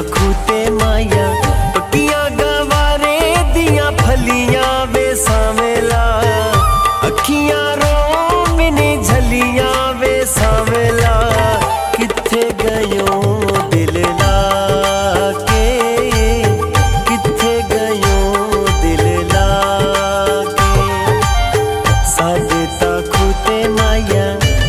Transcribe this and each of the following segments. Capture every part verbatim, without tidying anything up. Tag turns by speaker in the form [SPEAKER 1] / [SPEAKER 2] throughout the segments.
[SPEAKER 1] खूते माया पक्कियां गवारे दिया फलियां वे सावेला अखियां रो मैंने झलियां वे सावेला किथे गयो दिल लाके किथे गयो दिल लाके साडे तां खूते माया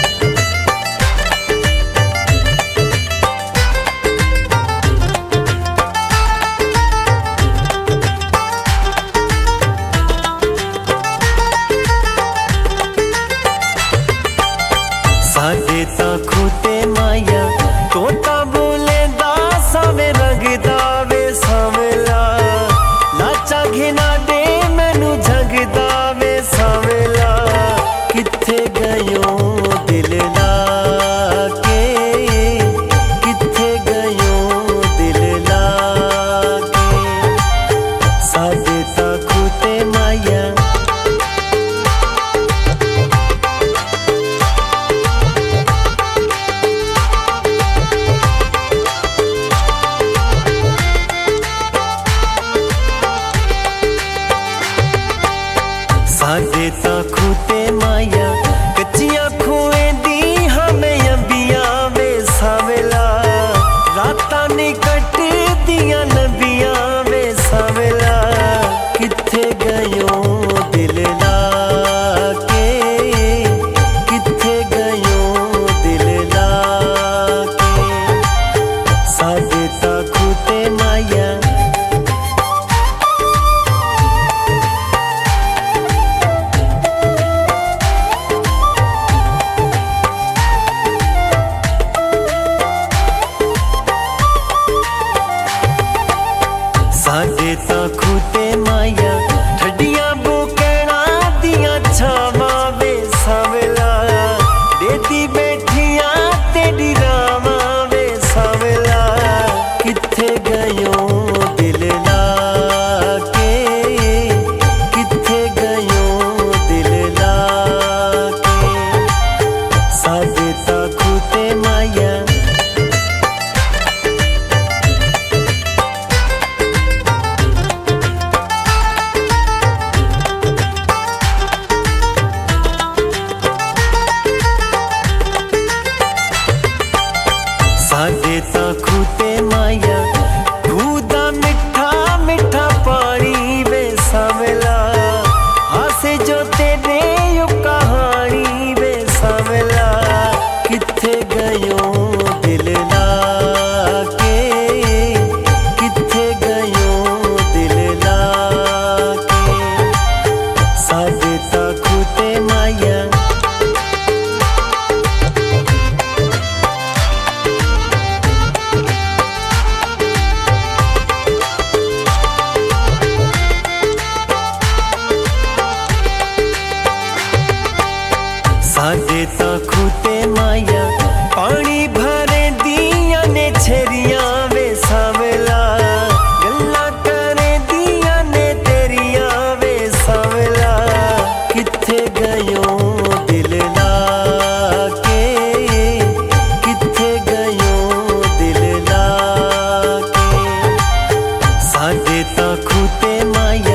[SPEAKER 1] साडे तां खूते माया तोता बोले दा सावे रंगदा वे सावेला लाचा घिना दे मैनू झगदा वे सावेला किथे गयो दिल लाके किथे गयो दिल लाके साडे तां खूते माया साडे तां खूते माया कच्चियां खूएं दी हमें अंबियां वे सावेला रातां ने कट दियां नबियां वे सावेला किथे गयो दिल लाके किथे गयो दिल लाके साडे तां खूते माया साडे तां खूते माया ठड्डियां बुकणा दियां छावां वे सावेला देती बैठियां तेरी रावां वे सावेला किथे गयो दिल लाके किथे गयो दिल लाके साडे तां खूते माया साडे तां खूते माया खूह दा मिठा मिठा पानी वे सावेला हासे जो तेरे यो कहानी वे सावेला किथे गयो दिल लाके किथे गयो दिल लाके साडे तां खूते माया साडे तां खूते माया पानी भरे दिया ने छेरियां वे सावेला गल्लां करे दिया ने तेरियां वे सावेला किथे गयो दिल लाके किथे गयो दिल लाके साडे तां खूते माया।